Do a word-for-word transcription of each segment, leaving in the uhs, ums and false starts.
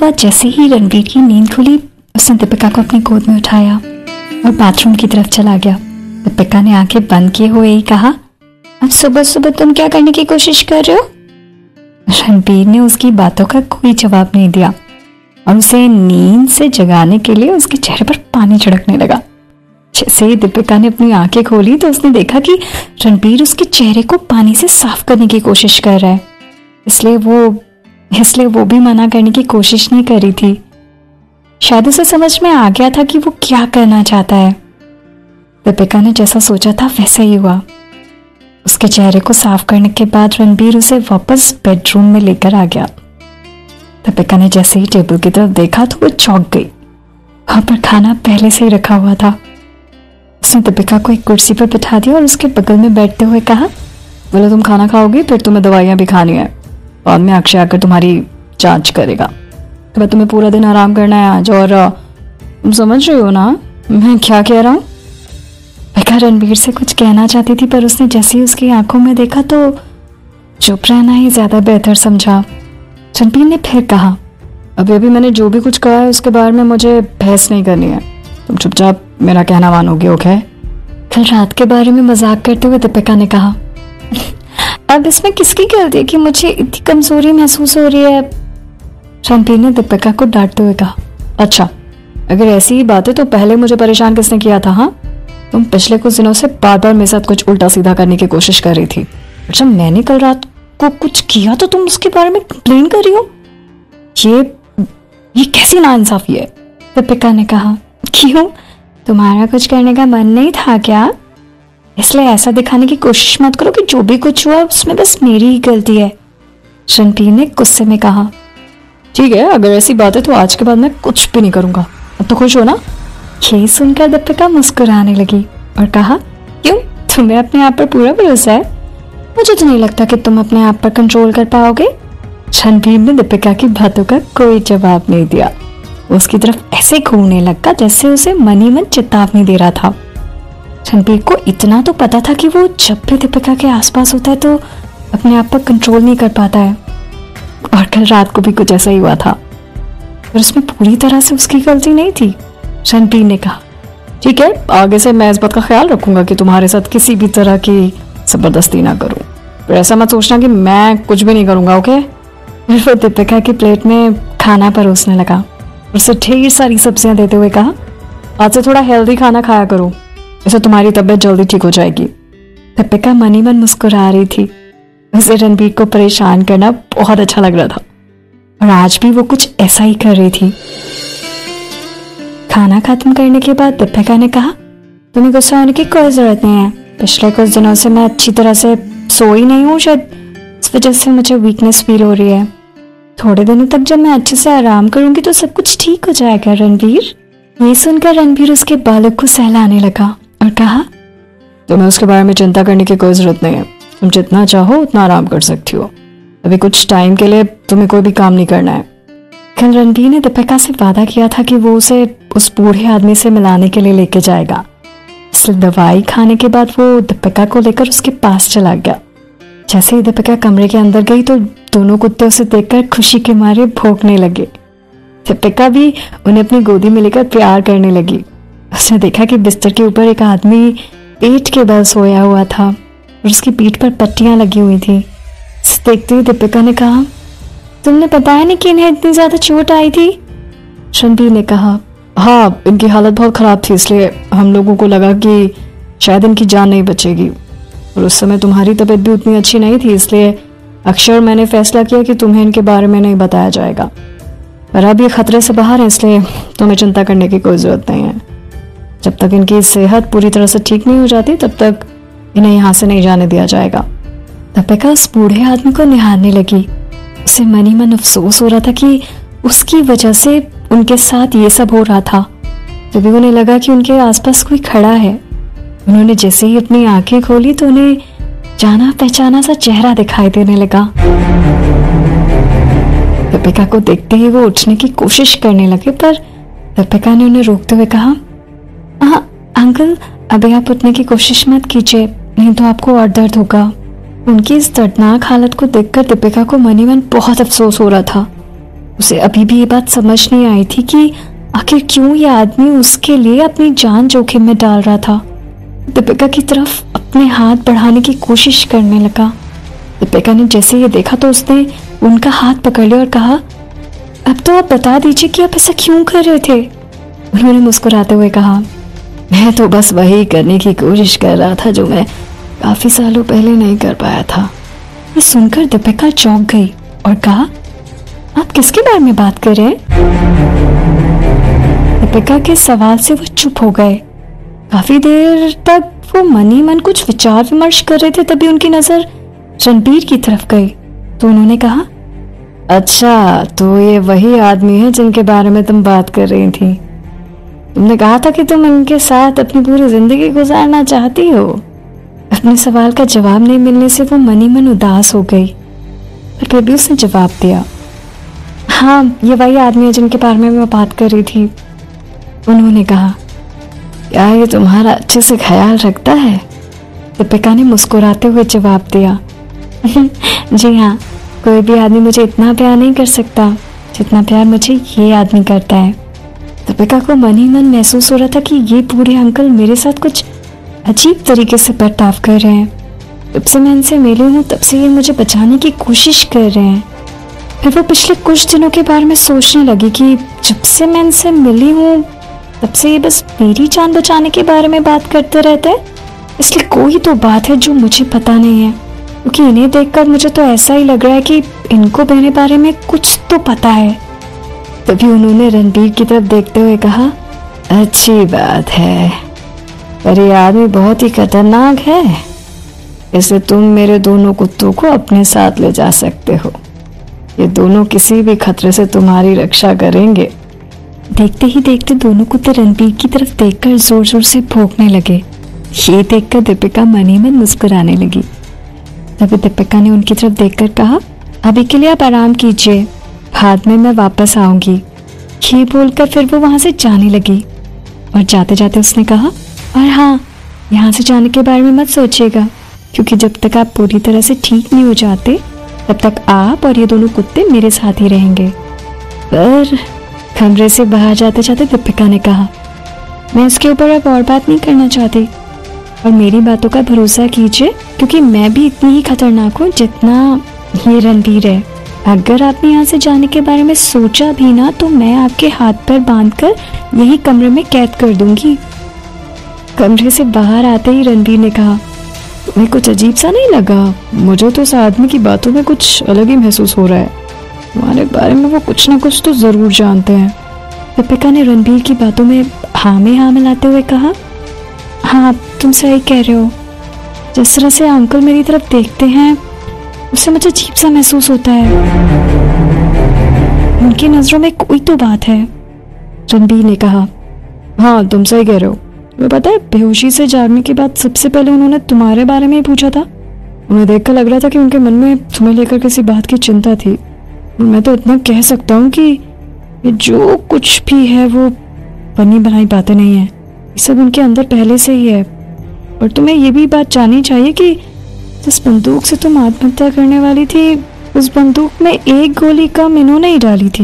सुबह जैसे ही रणबीर की नींद खुली, उसने दीपिका को अपनी गोद में उठाया और बाथरूम की तरफ चला गया। दीपिका ने आंखें बंद किए हुए ही कहा, अब सुबह सुबह तुम क्या करने की कोशिश कर रहे हो? रणबीर ने उसकी बातों का कोई जवाब नहीं दिया और उसे नींद से जगाने के लिए उसके चेहरे पर पानी छिड़कने लगा। जैसे ही दीपिका ने अपनी आंखें खोली तो उसने देखा कि रणबीर उसके चेहरे को पानी से साफ करने की कोशिश कर रहा है। इसलिए वो इसलिए वो भी मना करने की कोशिश नहीं कर रही थी। शायद उसे समझ में आ गया था कि वो क्या करना चाहता है। दीपिका ने जैसा सोचा था वैसा ही हुआ। उसके चेहरे को साफ करने के बाद रणबीर उसे वापस बेडरूम में लेकर आ गया। दीपिका ने जैसे ही टेबल की तरफ देखा तो वो चौंक गई। वहां पर खाना पहले से ही रखा हुआ था। उसने दीपिका को एक कुर्सी पर बिठा दिया और उसके बगल में बैठते हुए कहा, बोले तुम खाना खाओगी फिर तुम्हें दवाइयां भी खानी है। बाद में अक्षय आकर तुम्हारी जांच करेगा। तो तुम्हें पूरा दिन आराम करना है आज। और तुम समझ रही हो ना मैं क्या कह रहा हूँ? दीपिका रणबीर से कुछ कहना चाहती थी, पर उसने जैसे ही उसकी आंखों में देखा तो चुप रहना ही ज्यादा बेहतर समझा। रणबीर ने फिर कहा, अभी अभी मैंने जो भी कुछ कहा है उसके बारे में मुझे बहस नहीं करनी है। तुम चुपचाप मेरा कहना मानोगे, ओके? कल रात के बारे में मजाक करते हुए दीपिका ने कहा, अब इसमें किसकी गलती है कि मुझे इतनी कमजोरी महसूस हो रही है? रणबीर ने दीपिका को डांटते हुए कहा, अच्छा अगर ऐसी ही बात है तो पहले मुझे परेशान किसने किया था? हाँ, तुम पिछले कुछ दिनों से बार बार मेरे साथ कुछ उल्टा सीधा करने की कोशिश कर रही थी। अच्छा मैंने कल रात को कुछ किया तो तुम उसके बारे में कंप्लेन कर रही हो? ये ये कैसी नाइंसाफी है? दीपिका ने कहा, क्यों तुम्हारा कुछ करने का मन नहीं था क्या? इसलिए ऐसा दिखाने की कोशिश मत करो कि जो भी कुछ हुआ उसमें बस मेरी ही गलती है। रणबीर ने गुस्से में कहा, ठीक है अगर ऐसी बात है तो आज के बाद मैं कुछ भी नहीं करूंगा। अब तो खुश हो ना? ये सुनकर दीपिका मुस्कुराने लगी और कहा, क्यों तुम्हें अपने आप पर पूरा भरोसा है? मुझे तो नहीं लगता कि तुम अपने आप पर कंट्रोल कर पाओगे। रणबीर ने दीपिका की बातों का कोई जवाब नहीं दिया। उसकी तरफ ऐसे घूरने लगा जैसे उसे मन ही मन चेतावनी दे रहा था। रणबीर को इतना तो पता था कि वो जब भी दीपिका के आसपास होता है तो अपने आप पर कंट्रोल नहीं कर पाता है, और कल रात को भी कुछ ऐसा ही हुआ था। पर उसमें पूरी तरह से उसकी गलती नहीं थी। रणबीर ने कहा, ठीक है आगे से मैं इस बात का ख्याल रखूंगा कि तुम्हारे साथ किसी भी तरह की जबरदस्ती ना करूं। पर ऐसा मत सोचना कि मैं कुछ भी नहीं करूंगा, ओके? फिर वो दीपिका की प्लेट में खाना परोसने लगा, उसे ढेर सारी सब्जियां देते हुए कहा, आज से थोड़ा हेल्दी खाना खाया करो, इससे तुम्हारी तबीयत जल्दी ठीक हो जाएगी। दीपिका मन ही मन मुस्कुरा रही थी। उसे रणबीर को परेशान करना बहुत अच्छा लग रहा था और आज भी वो कुछ ऐसा ही कर रही थी। खाना खत्म करने के बाद दीपिका ने कहा, तुम्हें गुस्सा होने की कोई जरूरत नहीं है। पिछले कुछ दिनों से मैं अच्छी तरह से सोई नहीं हूँ, शायद इस वजह से मुझे वीकनेस फील हो रही है। थोड़े दिनों तक जब मैं अच्छे से आराम करूंगी तो सब कुछ ठीक हो जाएगा रणबीर। ये सुनकर रणबीर उसके बालों को सहलाने लगा और कहा, तुम्हें उसके बारे में चिंता करने की कोई जरूरत नहीं है। तुम जितना चाहो उतना आराम कर सकती हो। अभी कुछ टाइम के लिए तुम्हें कोई भी काम नहीं करना है। कल रणबीर ने दीपिका से वादा किया था कि वो उसे उस बूढ़े आदमी से मिलाने के लिए लेके जाएगा। इसलिए दवाई खाने के बाद वो दीपिका को लेकर उसके पास चला गया। जैसे ही दीपिका कमरे के अंदर गई तो दोनों कुत्ते उसे देखकर खुशी के मारे भौंकने लगे। दीपिका भी उन्हें अपनी गोदी में लेकर प्यार करने लगी। उसने देखा कि बिस्तर के ऊपर एक आदमी पेट के बल सोया हुआ था और उसकी पीठ पर पट्टियां लगी हुई थी। इसे देखते हुए दीपिका ने कहा, तुमने बताया नहीं कि इन्हें इतनी ज्यादा चोट आई थी? रणबीर ने कहा, हाँ इनकी हालत बहुत खराब थी, इसलिए हम लोगों को लगा कि शायद इनकी जान नहीं बचेगी। और उस समय तुम्हारी तबीयत भी उतनी अच्छी नहीं थी, इसलिए अक्षर मैंने फैसला किया कि तुम्हें इनके बारे में नहीं बताया जाएगा। पर अब ये खतरे से बाहर है, इसलिए तुम्हें चिंता करने की कोई जरूरत नहीं है। जब तक इनकी सेहत पूरी तरह से ठीक नहीं हो जाती तब तक इन्हें यहाँ से नहीं जाने दिया जाएगा। दीपिका उस बूढ़े आदमी को निहारने लगी। उसे मन ही मन अफसोस हो रहा था कि उसकी वजह से उनके साथ ये सब हो रहा था। तभी उन्हें लगा कि उनके आसपास कोई खड़ा है। उन्होंने जैसे ही अपनी आंखें खोली तो उन्हें जाना पहचाना सा चेहरा दिखाई देने लगा। दीपिका को देखते ही वो उठने की कोशिश करने लगे, पर दीपिका ने उन्हें रोकते हुए कहा, हाँ अंकल अभी आप उठने की कोशिश मत कीजिए, नहीं तो आपको और दर्द होगा। उनकी इस दर्दनाक हालत को देखकर दीपिका को मन ही मन बहुत अफसोस हो रहा था। उसे अभी भी ये बात समझ नहीं आई थी कि आखिर क्यों ये आदमी उसके लिए अपनी जान जोखिम में डाल रहा था। दीपिका की तरफ अपने हाथ बढ़ाने की कोशिश करने लगा। दीपिका ने जैसे ये देखा तो उसने उनका हाथ पकड़ लिया और कहा, अब तो आप बता दीजिए कि आप ऐसा क्यों कर रहे थे। उन्होंने मुस्कुराते हुए कहा, मैं तो बस वही करने की कोशिश कर रहा था जो मैं काफी सालों पहले नहीं कर पाया था। ये सुनकर दीपिका चौंक गई और कहा, आप किसके बारे में बात कर रहे हैं? दीपिका के सवाल से वो चुप हो गए। काफी देर तक वो मन ही मन कुछ विचार विमर्श कर रहे थे। तभी उनकी नजर रणबीर की तरफ गई तो उन्होंने कहा, अच्छा तो ये वही आदमी है जिनके बारे में तुम बात कर रही थी। तुमने कहा था कि तुम इनके साथ अपनी पूरी जिंदगी गुजारना चाहती हो। अपने सवाल का जवाब नहीं मिलने से वो मन ही मन उदास हो गई, पर फिर भी उसने जवाब दिया, हाँ ये वही आदमी है जिनके बारे में मैं बात कर रही थी। उन्होंने कहा, क्या ये तुम्हारा अच्छे से ख्याल रखता है? दीपिका ने मुस्कुराते हुए जवाब दिया, जी हाँ, कोई भी आदमी मुझे इतना प्यार नहीं कर सकता जितना प्यार मुझे ये आदमी करता है। दीपिका को मन ही मन महसूस हो रहा था कि ये बूढ़े अंकल मेरे साथ कुछ अजीब तरीके से बर्ताव कर रहे हैं। जब से मैं इनसे मिली हूँ तब से ये मुझे बचाने की कोशिश कर रहे हैं। फिर वो पिछले कुछ दिनों के बारे में सोचने लगी कि जब से मैं इनसे मिली हूँ तब से ये बस मेरी जान बचाने के बारे में बात करते रहते हैं। इसलिए कोई तो बात है जो मुझे पता नहीं है, क्योंकि इन्हें देखकर मुझे तो ऐसा ही लग रहा है कि इनको मेरे बारे में कुछ तो पता है। तभी उन्होंने रणबीर की तरफ देखते हुए कहा, अच्छी बात है, पर ये आदमी बहुत ही खतरनाक है, इसलिए तुम मेरे दोनों कुत्तों को अपने साथ ले जा सकते हो। ये दोनों किसी भी खतरे से तुम्हारी रक्षा करेंगे। देखते ही देखते दोनों कुत्ते रणबीर की तरफ देखकर जोर जोर से भौंकने लगे। ये देखकर दीपिका मन ही मन मुस्कुराने लगी। तभी दीपिका ने उनकी तरफ देखकर कहा, अभी के लिए आप आराम कीजिए, बाद में मैं वापस आऊंगी। ये बोलकर फिर वो वहां से जाने लगी और जाते जाते उसने कहा, और हाँ, यहाँ से जाने के बारे में मत सोचिएगा, क्योंकि जब तक आप पूरी तरह से ठीक नहीं हो जाते तब तक आप और ये दोनों कुत्ते मेरे साथ ही रहेंगे। पर कमरे से बाहर जाते जाते दीपिका ने कहा, मैं इसके ऊपर अब और बात नहीं करना चाहती और मेरी बातों का भरोसा कीजिए, क्योंकि मैं भी इतनी ही खतरनाक हूँ जितना ये रणबीर है। अगर आपने यहाँ से जाने के बारे में सोचा भी ना तो मैं आपके हाथ पर बांधकर यही कमरे में कैद कर दूंगी। कमरे से बाहर आते ही रणबीर ने कहा, तुम्हें कुछ अजीब सा नहीं लगा? मुझे तो इस आदमी की बातों में कुछ अलग ही महसूस हो रहा है। तुम्हारे बारे में वो कुछ ना कुछ तो जरूर जानते हैं। दीपिका ने रणबीर की बातों में हाँ में हाँ मिलाते हुए कहा, हाँ तुम सही कह रहे हो। जिस तरह से अंकल मेरी तरफ देखते हैं उससे मुझे अजीब सा महसूस होता है। उनकी नजरों में कोई तो बात है। रणबीर ने कहा, हाँ तुम सही कह रहे हो। तुम्हें पता है, बेहोशी से जागने के बाद सबसे पहले उन्होंने तुम्हारे बारे में ही पूछा था। उन्हें देखकर लग रहा था कि उनके मन में तुम्हें लेकर किसी बात की चिंता थी। मैं तो इतना कह सकता हूँ कि ये जो कुछ भी है वो बनी बनाई बातें नहीं है, ये सब उनके अंदर पहले से ही है। और तुम्हें ये भी बात जाननी चाहिए कि जिस बंदूक से तुम आत्महत्या करने वाली थी उस बंदूक में एक गोली कम इन्होंने ही डाली थी।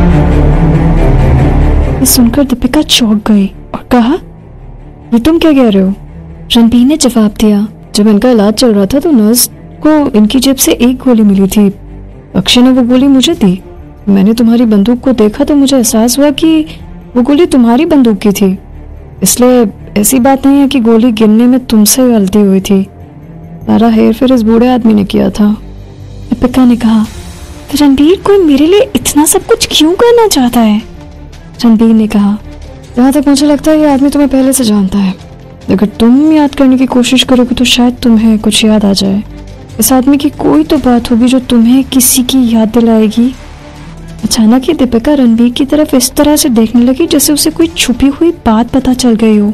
ये सुनकर दीपिका चौंक गई और कहा, ये तुम क्या कह रहे हो? रणबीर ने जवाब दिया, जब इनका इलाज चल रहा था तो नर्स को इनकी जेब से एक गोली मिली थी। अक्षय ने वो गोली मुझे दी। मैंने तुम्हारी बंदूक को देखा तो मुझे एहसास हुआ कि वो गोली तुम्हारी बंदूक की थी। इसलिए ऐसी बात नहीं है कि गोली गिनने में तुमसे गलती हुई थी। सारा हेर फेर इस बूढ़े आदमी ने किया था। दीपिका ने कहा, रणबीर कोई मेरे लिए इतना सब कुछ क्यों करना चाहता है? रणबीर ने कहा, जहाँ तक मुझे लगता है ये आदमी तुम्हें पहले से जानता है। अगर तुम याद करने की कोशिश करोगे तो शायद तुम्हें कुछ याद आ जाए। इस आदमी की कोई तो बात होगी जो तुम्हें किसी की याद दिलाएगी। अचानक ही दीपिका रणबीर की तरफ इस तरह से देखने लगी जैसे उसे कोई छुपी हुई बात पता चल गई हो।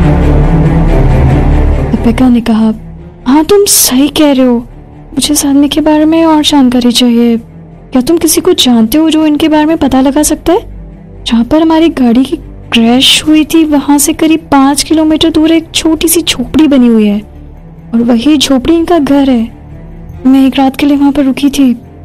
दीपिका ने कहा, हाँ तुम सही कह रहे हो, मुझे इस आदमी के बारे में और जानकारी चाहिए। क्या तुम किसी को जानते हो जो इनके बारे में पता लगा सकता है? जहाँ पर हमारी गाड़ी की क्रैश हुई थी वहां से करीब पाँच किलोमीटर दूर एक छोटी सी झोपड़ी बनी हुई है और वही झोपड़ी इनका घर है। मैं एक रात के लिए वहां पर रुकी थी।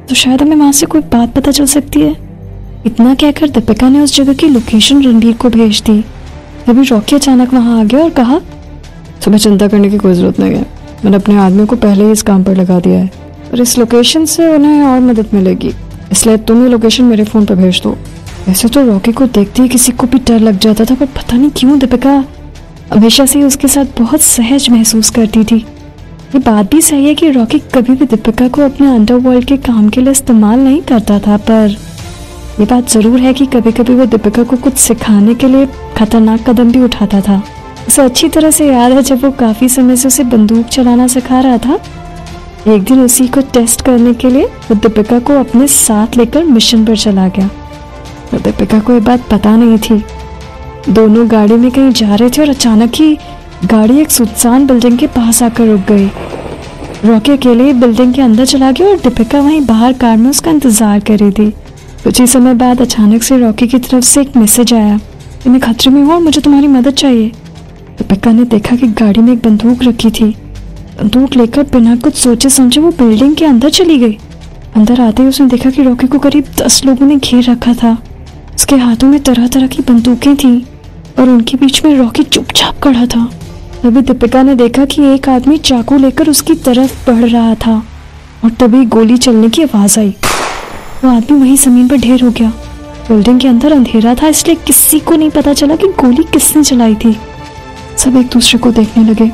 तो शायद हमें वहां से कोई बात पता चल सकती है। इतना कहकर दीपिका ने उस जगह की लोकेशन रणबीर को भेज दी। तभी रॉकी अचानक वहां आ गया और कहा, तुम्हें चिंता करने की कोई जरूरत नहीं है, मैंने अपने आदमी को पहले ही इस काम पर लगा दिया है और इस लोकेशन से उन्हें और मदद मिलेगी, इसलिए तुम ये लोकेशन मेरे फोन पर भेज दो। वैसे तो रॉकी को देखते ही किसी को भी डर लग जाता था, पर पता नहीं क्यों दीपिका हमेशा से उसके साथ बहुत सहज महसूस करती थी। ये बात भी सही है कि रॉकी कभी भी दीपिका को अपने अंडरवर्ल्ड के काम के लिए इस्तेमाल नहीं करता था, पर ये बात जरूर है कि कभी कभी वो दीपिका को कुछ सिखाने के लिए खतरनाक कदम भी उठाता था। उसे अच्छी तरह से याद है जब वो काफी समय से उसे बंदूक चलाना सिखा रहा था। एक दिन उसी को टेस्ट करने के लिए वो दीपिका को अपने साथ लेकर मिशन पर चला गया। तो दीपिका को ये बात पता नहीं थी। दोनों गाड़ी में कहीं जा रहे थे और अचानक ही गाड़ी एक सुनसान बिल्डिंग के पास आकर रुक गई। रॉकी अकेले बिल्डिंग के अंदर चला गया और दीपिका वहीं बाहर कार में उसका इंतजार कर रही थी। कुछ ही समय बाद अचानक से रॉकी की तरफ से एक मैसेज आया कि मैं खतरे में हूँ और मुझे तुम्हारी मदद चाहिए। दीपिका ने देखा कि गाड़ी में एक बंदूक रखी थी। बंदूक लेकर बिना कुछ सोचे समझे वो बिल्डिंग के अंदर चली गई। अंदर आते ही उसने देखा कि रॉकी को करीब दस लोगों ने घेर रखा था। उसके हाथों में तरह तरह की बंदूकें थीं और उनके बीच में रॉकी चुपचाप खड़ा था। तभी दीपिका ने देखा कि एक आदमी चाकू लेकर उसकी तरफ बढ़ रहा था और तभी गोली चलने की आवाज आई। वो आदमी वहीं जमीन पर ढेर हो गया। बिल्डिंग के अंदर अंधेरा था, इसलिए किसी को नहीं पता चला कि गोली किसने चलाई थी। सब एक दूसरे को देखने लगे।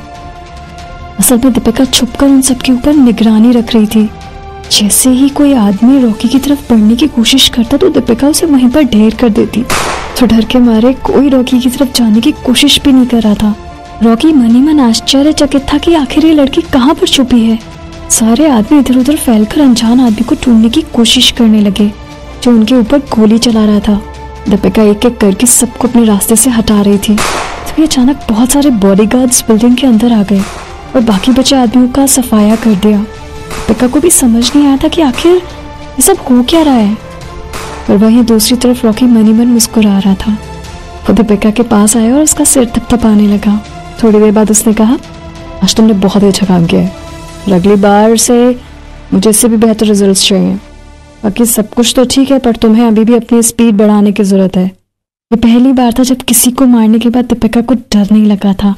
असल में दीपिका छुपकर उन सबके ऊपर निगरानी रख रही थी। जैसे ही कोई आदमी रॉकी की तरफ बढ़ने की कोशिश करता तो दीपिका उसे वहीं पर ढेर कर देती। तो डर के मारे कोई रॉकी की तरफ जाने की कोशिश भी नहीं कर रहा था। रॉकी मन ही मन आश्चर्यचकित था कि आखिर ये लड़की कहाँ पर छुपी है। सारे आदमी इधर उधर फैलकर अनजान आदमी को ढूंढने की कोशिश करने लगे जो उनके ऊपर गोली चला रहा था। दीपिका एक एक करके सबको अपने रास्ते से हटा रही थी। तभी अचानक बहुत सारे बॉडीगार्ड्स बिल्डिंग के अंदर आ गए और बाकी बचे आदमियों का सफाया कर दिया। दीपिका को भी समझ नहीं आया था कि आखिर ये सब हो क्या रहा है। और वहीं दूसरी तरफ रॉकी मनी मन मुस्कुरा रहा था। वो दीपिका के पास आया और उसका सिर थपथपाने लगा। थोड़ी देर बाद उसने कहा, आज तुमने बहुत ही अच्छा काम किया है और अगली बार से मुझे इससे भी बेहतर रिजल्ट्स चाहिए। बाकी सब कुछ तो ठीक है, पर तुम्हें अभी भी अपनी स्पीड बढ़ाने की जरूरत है। ये पहली बार था जब किसी को मारने के बाद दीपिका को डर नहीं लगा था।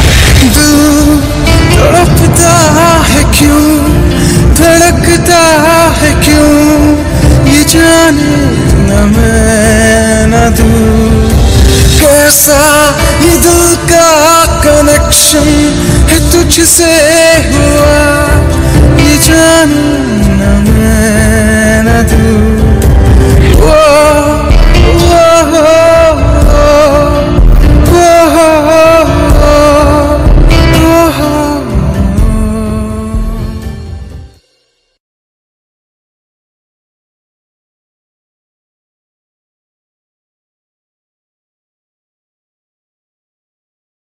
तड़पता है क्यों, धड़कता है क्यों, ये जाने न मैं न तू, कैसा ये दिल का कनेक्शन है तुझसे हुआ, ये जाने